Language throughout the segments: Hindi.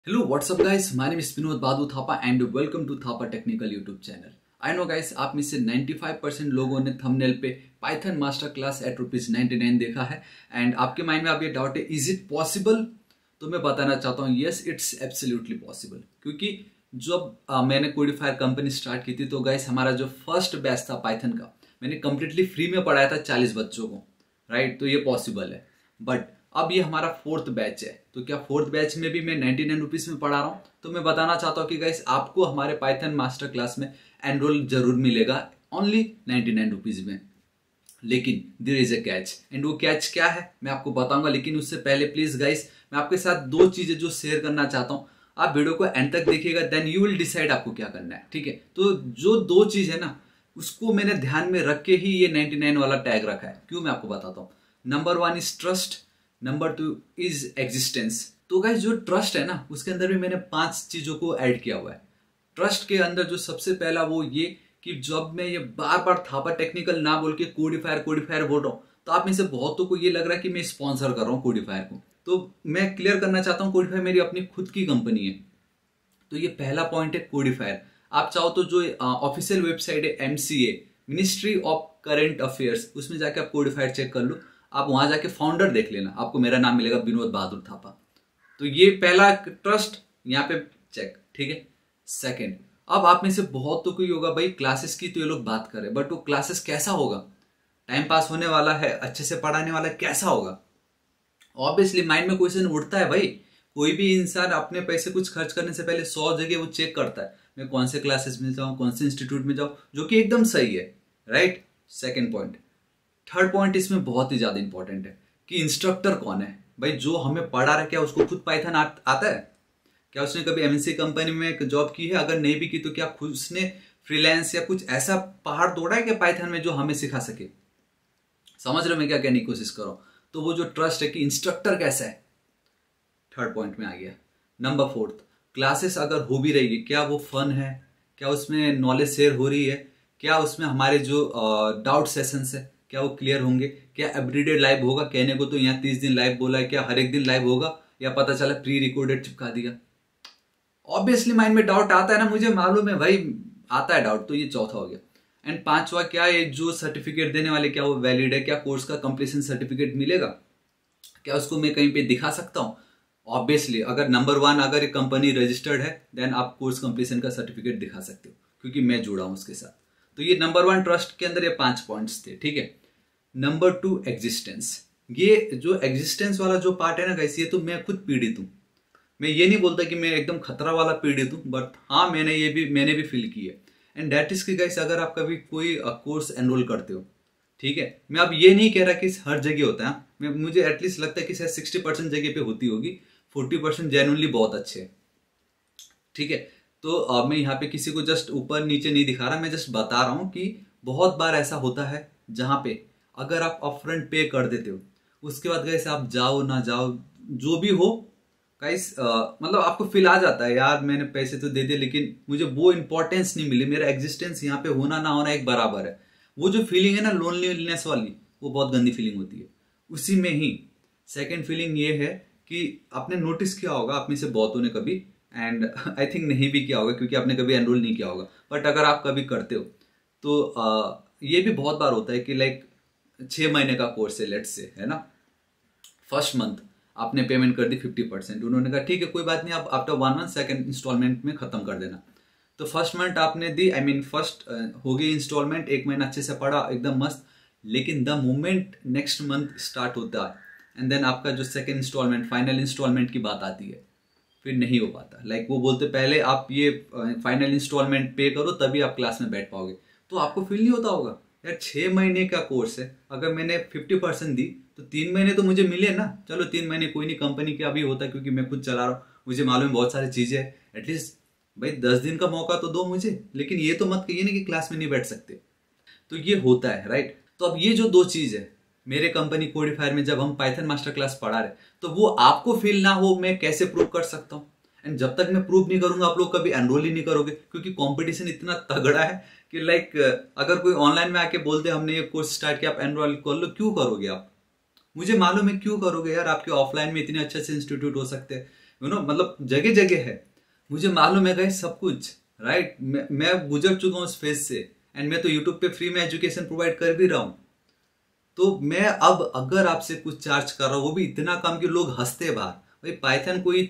Hello, what's up guys? My name is Vinod Badhu Thapa and welcome to Thapa Technical YouTube channel. I know guys, आप में से 95% लोगों ने थंबनेल पे पाइथन मास्टर क्लास एट ₹99 देखा है एंड आपके माइंड में अब ये डाउट है, इज इट पॉसिबल? तो मैं बताना चाहता हूँ, यस इट्स एब्सोल्युटली पॉसिबल। क्योंकि जब मैंने कोडिफायर कंपनी स्टार्ट की थी तो गाइस हमारा जो फर्स्ट बैच था पाइथन का, मैंने कम्प्लीटली फ्री में पढ़ाया था 40 बच्चों को, राइट? तो ये पॉसिबल है। बट अब ये हमारा फोर्थ बैच है, तो क्या फोर्थ बैच में भी मैं 99 रुपीज में पढ़ा रहा हूँ? तो मैं बताना चाहता हूँ कि गाइस आपको हमारे पाइथन मास्टर क्लास में एनरोल जरूर मिलेगा ओनली 99 रुपीज में। लेकिन there is a catch, and वो कैच क्या है मैं आपको बताऊंगा। लेकिन उससे पहले प्लीज गाइस मैं आपके साथ दो चीजें जो शेयर करना चाहता हूँ, आप वीडियो को एंड तक देखिएगा, देन यू विल डिसाइड आपको क्या करना है, ठीक है? तो जो दो चीज है ना, उसको मैंने ध्यान में रख के ही ये 99 वाला टैग रखा है। क्यों, मैं आपको बताता हूँ। Number 1 is trust, number 2 is existence. तो गाइस जो ट्रस्ट है ना, उसके अंदर भी मैंने 5 चीजों को ऐड किया हुआ है। ट्रस्ट के अंदर जो सबसे पहला वो ये कि जब मैं ये बार बार थापा टेक्निकल ना बोल के कोडिफायर बोल रहा हूँ, तो आप में से बहुतों को ये लग रहा है कि मैं स्पॉन्सर कर रहा हूँ कोडिफायर को। तो मैं क्लियर करना चाहता हूँ, कोडिफायर मेरी अपनी खुद की कंपनी है। तो ये पहला पॉइंट है कोडिफायर। आप चाहो तो जो ऑफिशियल वेबसाइट है MCA, ministry of current affairs, उसमें जाके आप कोडिफायर चेक कर लो। आप वहां जाके फाउंडर देख लेना, आपको मेरा नाम मिलेगा, विनोद बहादुर थापा। तो ये पहला ट्रस्ट यहाँ पे चेक, ठीक है? सेकंड, अब आप में से बहुत तो कोई होगा भाई क्लासेस की तो ये लोग बात कर रहे, बट वो क्लासेस कैसा होगा? टाइम पास होने वाला है, अच्छे से पढ़ाने वाला है, कैसा होगा? ऑब्वियसली माइंड में क्वेश्चन उठता है भाई। कोई भी इंसान अपने पैसे कुछ खर्च करने से पहले 100 जगह वो चेक करता है, मैं कौन से क्लासेस में जाऊं, कौन से इंस्टीट्यूट में जाऊं, जो कि एकदम सही है, right? Second point. Third point इसमें बहुत ही ज्यादा इंपॉर्टेंट है कि इंस्ट्रक्टर कौन है भाई, जो हमें पढ़ा रहा है, क्या उसको खुद पाइथन आता है? क्या उसने कभी MNC कंपनी में जॉब की है? अगर नहीं भी की तो क्या खुद उसने फ्रीलांस या कुछ ऐसा पहाड़ तोड़ा है कि पाइथन में जो हमें सिखा सके? समझ रहे हो मैं क्या कहने की कोशिश कर रहा हूं? तो वो जो ट्रस्ट है कि इंस्ट्रक्टर कैसा है, थर्ड पॉइंट में आ गया। नंबर फोर्थ, क्लासेस अगर हो भी रही है, क्या वो फन है? क्या उसमें नॉलेज शेयर हो रही है? क्या उसमें हमारे जो डाउट सेशंस है क्या वो क्लियर होंगे? क्या एवरीडे लाइव होगा? कहने को तो यहाँ 30 दिन लाइव बोला है, क्या हर एक दिन लाइव होगा, या पता चला प्री रिकॉर्डेड चिपका दिया? ऑब्वियसली माइंड में डाउट आता है ना, मुझे मालूम है भाई, आता है डाउट। तो ये चौथा हो गया। एंड पांचवा, क्या ये जो सर्टिफिकेट देने वाले क्या वो वैलिड है? क्या कोर्स का कंप्लीशन सर्टिफिकेट मिलेगा? क्या उसको मैं कहीं पे दिखा सकता हूँ? ऑब्वियसली अगर नंबर 1 अगर एक कंपनी रजिस्टर्ड है, देन आप कोर्स कंप्लीशन का सर्टिफिकेट दिखा सकते हो, क्योंकि मैं जुड़ा हूं उसके साथ। तो ये नंबर 1 ट्रस्ट के अंदर ये 5 पॉइंट्स थे, ठीक है? Number 2 existence. ये जो एग्जिस्टेंस वाला जो पार्ट है ना गाइस, ये तो मैं खुद पीड़ित हूं। मैं ये नहीं बोलता कि मैं एकदम खतरा वाला पीड़ित हूं, बट हाँ मैंने भी फील की है। एंड दैट इज कि गाइस अगर आप कभी कोई कोर्स एनरोल करते हो, ठीक है, मैं अब ये नहीं कह रहा कि हर जगह होता है, मुझे एटलीस्ट लगता है कि शायद 60% जगह पे होती होगी, 40% जेन्युइनली बहुत अच्छे है, ठीक है? तो अब मैं यहाँ पे किसी को जस्ट ऊपर नीचे नहीं दिखा रहा, मैं जस्ट बता रहा हूँ कि बहुत बार ऐसा होता है जहाँ पे अगर आप अपफ्रंट पे कर देते हो, उसके बाद गाइस आप जाओ ना जाओ जो भी हो गाइस, मतलब आपको फील आ जाता है यार मैंने पैसे तो दे दिए लेकिन मुझे वो इंपॉर्टेंस नहीं मिली, मेरा एग्जिस्टेंस यहाँ पे होना ना होना एक बराबर है। वो जो फीलिंग है ना लोनलीनेस वाली, वो बहुत गंदी फीलिंग होती है। उसी में ही सेकंड फीलिंग ये है कि आपने नोटिस किया होगा, आप में से बहुतों ने कभी, एंड आई थिंक नहीं भी किया होगा क्योंकि आपने कभी एनरोल नहीं किया होगा, बट अगर आप कभी करते हो तो ये भी बहुत बार होता है कि लाइक 6 महीने का कोर्स है लेट्स से, है ना? फर्स्ट मंथ आपने पेमेंट कर दी 50%, उन्होंने कहा ठीक है कोई बात नहीं, आप आफ्टर 1 मंथ सेकंड इंस्टॉलमेंट में खत्म कर देना। तो फर्स्ट मंथ आपने दी, आई मीन फर्स्ट हो गई इंस्टॉलमेंट, 1 महीना अच्छे से पढ़ा एकदम मस्त। लेकिन the moment next month start होता है, एंड देन आपका जो सेकंड इंस्टॉलमेंट फाइनल इंस्टॉलमेंट की बात आती है, फिर नहीं हो पाता। लाइक वो बोलते पहले आप ये फाइनल इंस्टॉलमेंट पे करो तभी आप क्लास में बैठ पाओगे। तो आपको फील नहीं होता होगा यार 6 महीने का कोर्स है, अगर मैंने 50% दी तो 3 महीने तो मुझे मिले ना। चलो 3 महीने कोई नहीं, कंपनी का भी होता है क्योंकि मैं खुद चला रहा हूँ, मुझे मालूम है बहुत सारी चीजें है। एटलीस्ट भाई 10 दिन का मौका तो दो मुझे, लेकिन ये तो मत कहिए ना कि क्लास में नहीं बैठ सकते। तो ये होता है, राइट? तो अब ये जो दो चीज है मेरे कंपनी कोडिफायर में, जब हम पाइथन मास्टर क्लास पढ़ा रहे, तो वो आपको फील ना हो मैं कैसे प्रूव कर सकता हूँ? एंड जब तक मैं प्रूव नहीं करूंगा आप लोग कभी एनरोल ही नहीं करोगे, क्योंकि कंपटीशन इतना तगड़ा है कि लाइक अगर कोई ऑनलाइन में आके बोल दे हमने ये कोर्स स्टार्ट किया आप एनरोल कर लो, क्यों करोगे आप? मुझे मालूम है क्यों करोगे यार, आपके ऑफलाइन में इतने अच्छे से इंस्टीट्यूट हो सकते हैं, मतलब जगह जगह है, मुझे मालूम है गाइस सब कुछ, राइट। मैं गुजर चुका हूँ उस फेज से, एंड मैं तो यूट्यूब पे फ्री में एजुकेशन प्रोवाइड कर भी रहा हूँ। तो मैं अब अगर आपसे कुछ चार्ज कर रहा हूँ, वो भी इतना कम कि लोग हंसते बाहर, भाई पाइथन कोई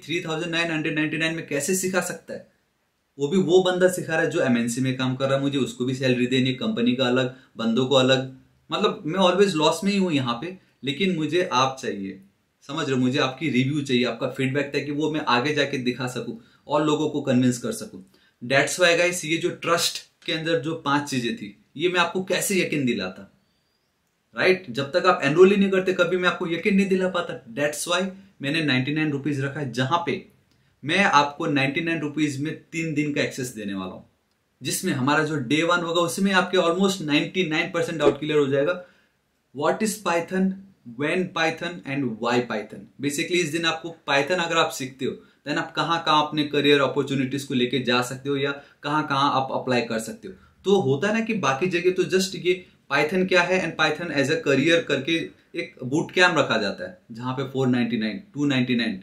3999 में कैसे सिखा सकता है? वो भी वो बंदा सिखा रहा है जो एमएनसी में काम कर रहा है, मुझे उसको भी सैलरी देनी है, कंपनी का अलग, बंदों को अलग। मतलब मैं ऑलवेज लॉस में ही हूँ यहाँ पे, लेकिन मुझे आप चाहिए, समझ रहे हो? मुझे आपकी रिव्यू चाहिए, आपका फीडबैक, ताकि वो मैं आगे जाके दिखा सकूं और लोगों को कन्विंस कर सकूं। डेट्स वाई गाइस, ये जो ट्रस्ट के अंदर जो 5 चीजें थी, ये मैं आपको कैसे यकीन दिलाता, राइट? जब तक आप एनरोल ही नहीं करते, कभी मैं आपको यकीन नहीं दिला पाता। डेट्स वाई मैंने 99 रुपीज रखा है, जहां पे मैं आपको 99 रुपीज में 3 दिन का एक्सेस देने वाला हूं, जिसमें हमारा जो डे 1 होगा उसमें आपके ऑलमोस्ट 99% डाउट क्लियर हो जाएगा। What is Python, when Python and why Python. Basically इस दिन आपको पाइथन अगर आप सीखते हो, देन आप कहाँ कहाँ अपने करियर अपॉर्चुनिटीज को लेके जा सकते हो, या कहाँ कहाँ आप अप्लाई कर सकते हो। तो होता है ना कि बाकी जगह तो जस्ट ये पाइथन क्या है and Python as a career करके एक बूट कैम्प रखा जाता है, जहां पे 499 299,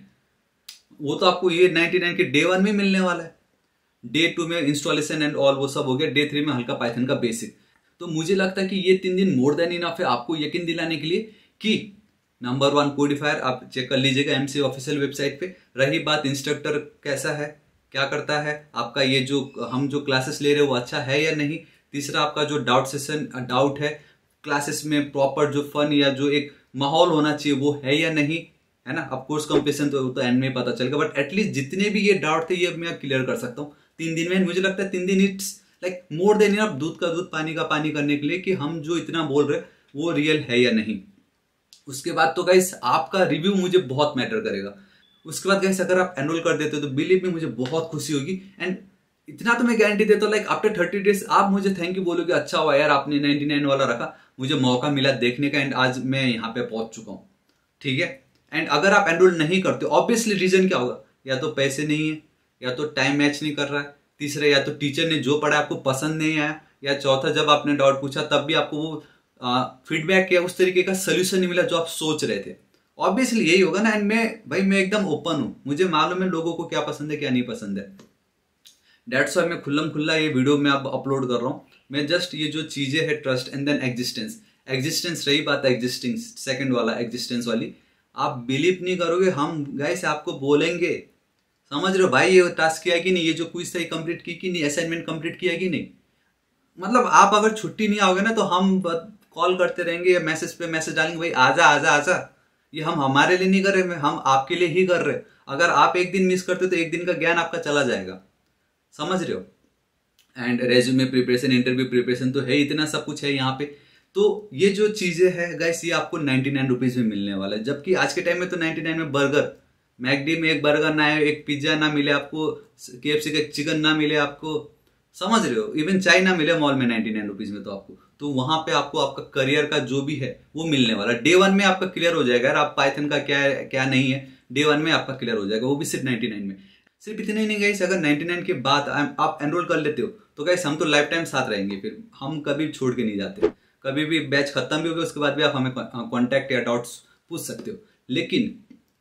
वो तो आपको ये 99 के डे 1 में मिलने वाला है। डे 2 में इंस्टॉलेशन एंड ऑल वो सब हो गया, डे 3 में हल्का पाइथन का बेसिक। तो मुझे लगता है कि ये 3 दिन मोर देन इनफ है आपको यकीन दिलाने के लिए कि नंबर 1 कोडिफायर आप चेक कर लीजिएगा एमसी ऑफिशियल वेबसाइट पे। रही बात इंस्ट्रक्टर कैसा है, क्या करता है, आपका ये जो हम जो क्लासेस ले रहे हैं वो अच्छा है या नहीं। तीसरा, आपका जो डाउट है क्लासेस में प्रॉपर जो फन या जो एक माहौल होना चाहिए वो है या नहीं, है ना। अब कोर्स कंप्लीशन तो एंड में पता चलेगा, बट एटलीस्ट जितने भी ये डाउट थे ये मैं क्लियर कर सकता हूँ 3 दिन में। मुझे लगता है 3 दिन it's like more than enough, दूध का दूध पानी का पानी करने के लिए कि हम जो इतना बोल रहे वो रियल है या नहीं। उसके बाद तो गाइस आपका रिव्यू मुझे बहुत मैटर करेगा। उसके बाद गाइस अगर आप एनरोल कर देते हो तो बिलीव में मुझे बहुत खुशी होगी, एंड इतना तो मैं गारंटी देता हूँ, लाइक आफ्टर 30 डेज आप मुझे थैंक यू बोलोगे, अच्छा हुआ यार आपने 99 वाला रखा, मुझे मौका मिला देखने का, एंड आज मैं यहाँ पे पहुंच चुका हूँ, ठीक है। एंड अगर आप एनरोल नहीं करते, ऑब्वियसली रीजन क्या होगा, या तो पैसे नहीं है, या तो टाइम मैच नहीं कर रहा है, तीसरा या तो टीचर ने जो पढ़ा आपको पसंद नहीं आया, या चौथा जब आपने डाउट पूछा तब भी आपको वो फीडबैक या उस तरीके का सोल्यूशन नहीं मिला जो आप सोच रहे थे। ऑब्वियसली यही होगा ना। एंड मैं एकदम ओपन हूं, मुझे मालूम है लोगों को क्या पसंद है क्या नहीं पसंद है। डेट्स वाई मैं खुल्लम खुल्ला ये वीडियो में अब अपलोड कर रहा हूँ। मैं जस्ट ये जो चीजें है ट्रस्ट एंड देन एग्जिस्टेंस रही बात एग्जिस्टिंग सेकंड वाला एग्जिस्टेंस वाली, आप बिलीव नहीं करोगे, हम गाइस आपको बोलेंगे, समझ रहे हो भाई, ये टास्क किया कि नहीं, ये जो क्विज था कंप्लीट की कि नहीं, असाइनमेंट कंप्लीट किया कि नहीं। मतलब आप अगर छुट्टी नहीं आओगे ना तो हम कॉल करते रहेंगे या मैसेज पे मैसेज डालेंगे, भाई आजा आजा आजा। ये हम हमारे लिए नहीं कर रहे, हम आपके लिए ही कर रहे। अगर आप एक दिन मिस करते तो एक दिन का ज्ञान आपका चला जाएगा, समझ रहे हो। And resume preparation, interview preparation तो है, इतना सब कुछ है यहाँ पे। तो ये जो चीजें है गाइस ये आपको 99 रुपीज में मिलने वाला है, जबकि आज के टाइम में तो 99 में बर्गर, मैकडी में एक बर्गर ना आए, एक पिज्जा ना मिले आपको, केएफसी का चिकन ना मिले आपको, समझ रहे हो, इवन चाय ना मिले मॉल में 99 रुपीज में, तो आपको तो वहां पे आपको आपका करियर का जो भी है वो मिलने वाला। डे 1 में आपका क्लियर हो जाएगा यार, आप पाइथन का क्या है क्या नहीं है, डे 1 में आपका क्लियर हो जाएगा, वो भी सिर्फ 99 में। सिर्फ इतना ही नहीं गाइस, अगर 99 के बाद आप एनरोल कर लेते हो तो गाइस हम तो लाइफ टाइम साथ रहेंगे, फिर हम कभी छोड़ के नहीं जाते। कभी भी बैच खत्म भी हो गया उसके बाद भी आप हमें कॉन्टैक्ट या डाउट्स पूछ सकते हो। लेकिन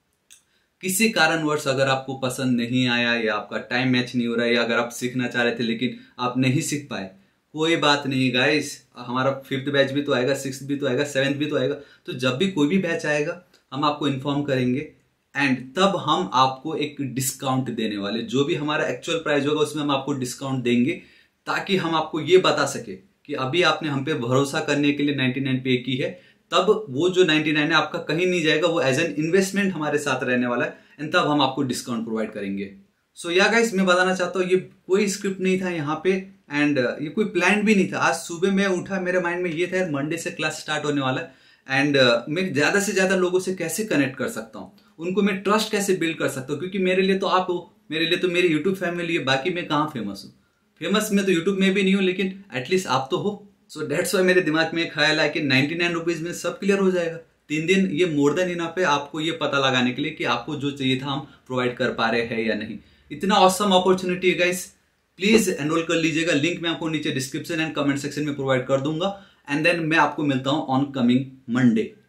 किसी कारणवश अगर आपको पसंद नहीं आया, या आपका टाइम मैच नहीं हो रहा है, या अगर आप सीखना चाह रहे थे लेकिन आप नहीं सीख पाए, कोई बात नहीं गाइस, हमारा 5th बैच भी तो आएगा, 6th भी तो आएगा, 7th भी तो आएगा। तो जब भी कोई भी बैच आएगा हम आपको इन्फॉर्म करेंगे, एंड तब हम आपको एक डिस्काउंट देने वाले, जो भी हमारा एक्चुअल प्राइस होगा उसमें हम आपको डिस्काउंट देंगे, ताकि हम आपको ये बता सके कि अभी आपने हम पे भरोसा करने के लिए 99 पे की है, तब वो जो 99 है आपका कहीं नहीं जाएगा, वो एज एन इन्वेस्टमेंट हमारे साथ रहने वाला है, एंड तब हम आपको डिस्काउंट प्रोवाइड करेंगे। सो या गाइस मैं बताना चाहता हूँ, ये कोई स्क्रिप्ट नहीं था यहाँ पे, एंड ये कोई प्लान भी नहीं था। आज सुबह मैं उठा, मेरे माइंड में ये था यार मंडे से क्लास स्टार्ट होने वाला है, एंड मैं ज्यादा से ज्यादा लोगों से कैसे कनेक्ट कर सकता हूँ, उनको मैं ट्रस्ट कैसे बिल्ड कर सकता हूँ, क्योंकि मेरे लिए तो आप हो, मेरे लिए तो मेरी यूट्यूब फैमिली है, बाकी मैं कहाँ फेमस हूँ, फेमस मैं तो यूट्यूब में भी नहीं हूँ, लेकिन एटलीस्ट आप तो हो। सो डेट्स वाई मेरे दिमाग में एक ख्याल है कि 99 रुपीज में सब क्लियर हो जाएगा। 3 दिन ये मोर देन इनफ है आपको ये पता लगाने के लिए कि आपको जो चाहिए था हम प्रोवाइड कर पा रहे हैं या नहीं। इतना ऑसम अपॉर्चुनिटी है गाइस, प्लीज एनरोल कर लीजिएगा। लिंक मैं आपको नीचे डिस्क्रिप्शन एंड कमेंट सेक्शन में प्रोवाइड कर दूंगा, एंड देन मैं आपको मिलता हूं ऑन कमिंग मंडे।